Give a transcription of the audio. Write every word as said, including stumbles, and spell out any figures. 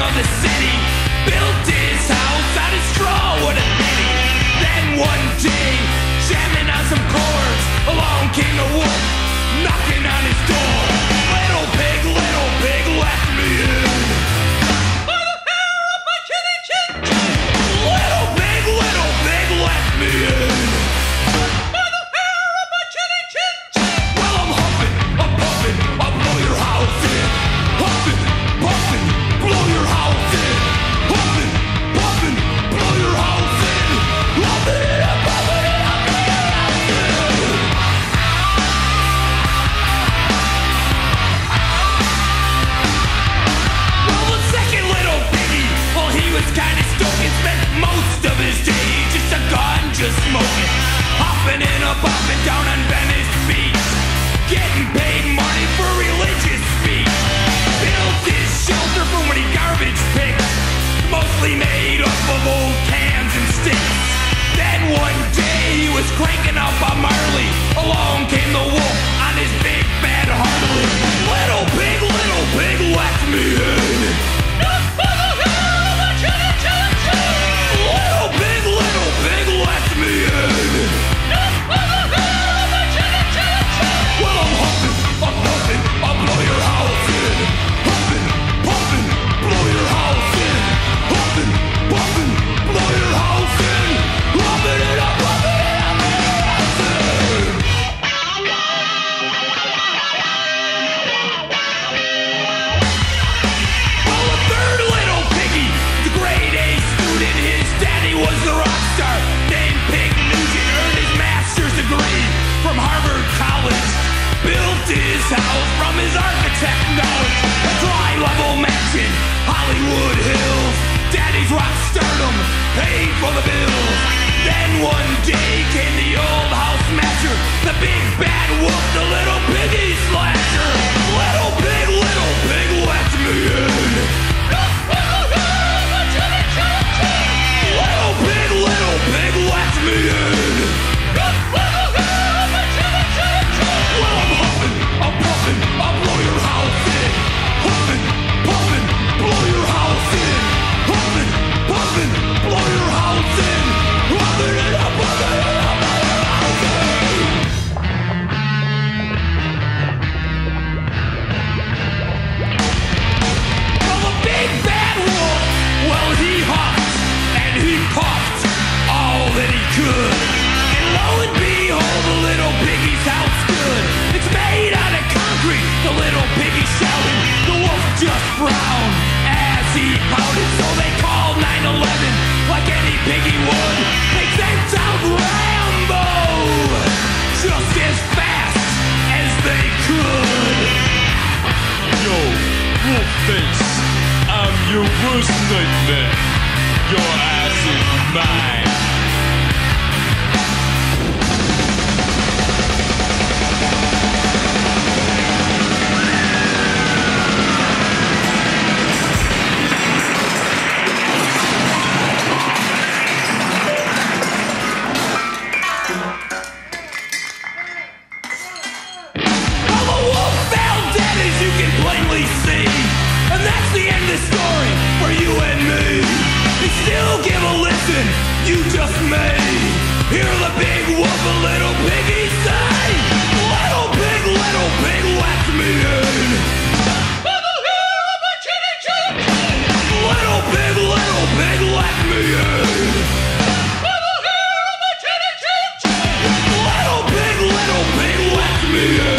of the city, built his house out of straw, what a pity. Then one day, jamming on some chords, along came the wolf, knocking on his door. Little pig, little pig, let me in. By the hair of my chinny chin chin. Little pig, little pig, let me in. By the hair of my chinny chin chin. Well, I'm huffing, I'm puffing, I'll blow your house in. Huffing, puffing, blow your house in. Huffing, puffing, blow your house in. Huffing it up, puffing it up, blow your house in. Well, the second little piggy, well, he was kinda stoking, spent most of his day just a ganja smoking, hopping and a bopping down on Venice Beach, getting paid money for religious speech. Built his shelter from when he garbage picked, mostly made up of old cans and sticks. Then one day he was cranking up a Marley, along came the wolf on his big bad Harley. Little pig, little pig, let me in. Not by the hair of my chinny chin chin. Little pig, little pig, let me in. Not by the hair of my chinny chin chin. Well, I'm huffing, I'm puffing, I'll blow your house in. Huffing, puffing, blow your house in. Huffing, puffing, blow your house in. Huffing it up, huffing it up, blow your house in. Well, the third little piggy, the grade A student, his daddy was the rock star named Pig Nugent, earned his master's degree from Harvard College, built his house from his architect knowledge, a dry level mansion, Hollywood Hills. Daddy's rock stardom paid for the bills. Then one day came the old house smasher, the big bad wolf, the little piggy slasher. Little pig, little pig, let me in. Little pig, little pig, let me in. Well, I'm huffing, I'm puffing, I'll blow your house in. Huffing, puffing, blow your house in. Huffing, puffing, blow your house in. Huffing it up, huffing it up, blow your house in. Well, the big bad wolf, well, he huffed and he puffed all that he could. And lo and behold, the little piggy's house stood. It's made out of concrete, the little piggy shouted. The wolf just frowned as he pouted. So they called nine eleven like any piggy would. They sent out Rambo just as fast as they could. Yo, wolf face, I'm your worst nightmare. Your ass is mine. Well, the wolf fell dead, as you can plainly see, and that's the end of the story for you and me. And still give a listen, you just may hear the big wolf, a little piggy say, little pig, little pig, let me in. By the hair of my chinny chin chin. Little pig, little pig, let me in. By the hair of my chinny chin chin. Little pig, little pig, let me in.